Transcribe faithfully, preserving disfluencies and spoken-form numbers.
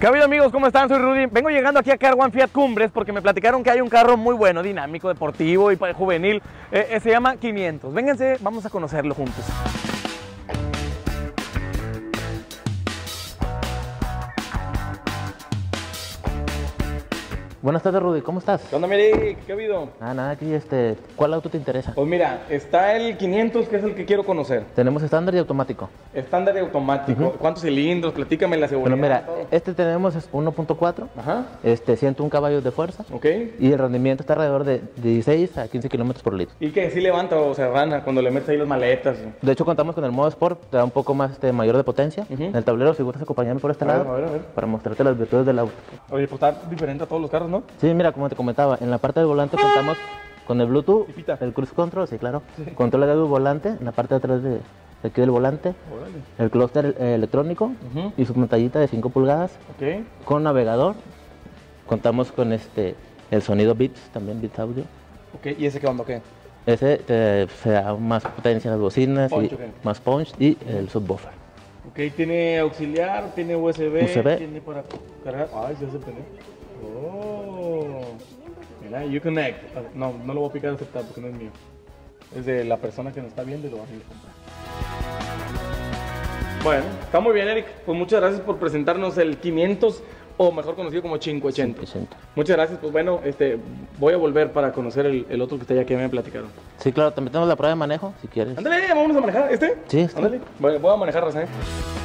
¿Qué ha habido, amigos? ¿Cómo están? Soy Rudy. Vengo llegando aquí a Car One Fiat Cumbres porque me platicaron que hay un carro muy bueno, dinámico, deportivo y juvenil. Eh, eh, se llama quinientos. Vénganse, vamos a conocerlo juntos. Buenas tardes, Rudy, ¿cómo estás? ¿Qué onda, Meri? ¿Qué ha habido? Ah, nada, aquí, este, ¿cuál auto te interesa? Pues mira, está el quinientos, que es el que quiero conocer. Tenemos estándar y automático. Estándar y automático. Uh-huh. ¿Cuántos cilindros? Platícame la seguridad. Bueno, mira, todo. este tenemos es uno punto cuatro, Ajá. este, ciento un caballos de fuerza. Ok. Y el rendimiento está alrededor de dieciséis a quince kilómetros por litro. ¿Y que sí levanta o se rana cuando le metes ahí las maletas? De hecho, contamos con el modo Sport, te da un poco más este, mayor de potencia. Uh-huh. En el tablero, si gustas acompañarme por este A ver, lado, a ver, a ver. para mostrarte las virtudes del auto. Oye, pues está diferente a todos los carros, ¿no? Sí, mira, como te comentaba, en la parte del volante contamos con el Bluetooth, Pipita. el Cruise Control, sí, claro, sí. Control de volante, en la parte de atrás de, de aquí del volante, Órale. el clúster eh, electrónico Uh-huh. y su pantallita de cinco pulgadas, Ok. con navegador. Contamos con este el sonido Beats, también Beats Audio. Ok, ¿y ese qué onda, qué? Ese te, se da más potencia en las bocinas, Punch, y ok. más punch y el subwoofer. Ok, tiene auxiliar, tiene U S B, U S B. tiene para cargar. Ay, se hace pendejo. Oh, mira, you connect. Ah, No, no lo voy a picar a aceptar porque no es mío. Es de la persona que nos está viendo y lo va a ir a comprar. Bueno, está muy bien, Eric. Pues muchas gracias por presentarnos el quinientos, o mejor conocido como quinientos ochenta. Muchas gracias. Pues bueno, este, voy a volver para conocer el, el otro que está allá que me han platicado. Sí, claro, también tenemos la prueba de manejo, si quieres. Ándale, vámonos a manejar. ¿Este? Sí, este. Ándale. Voy, voy a manejar, Raza, ¿eh?